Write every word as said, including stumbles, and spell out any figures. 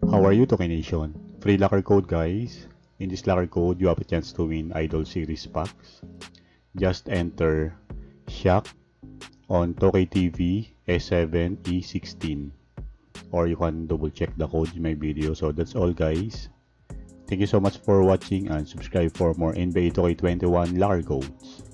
How are you, Toki Nation? Free locker code, guys. In this locker code, you have a chance to win Idol Series packs. Just enter Shaq on Toki T V S seven E sixteen. Or you can double check the code in my video. So that's all, guys. Thank you so much for watching and subscribe for more N B A Toki twenty-one locker codes.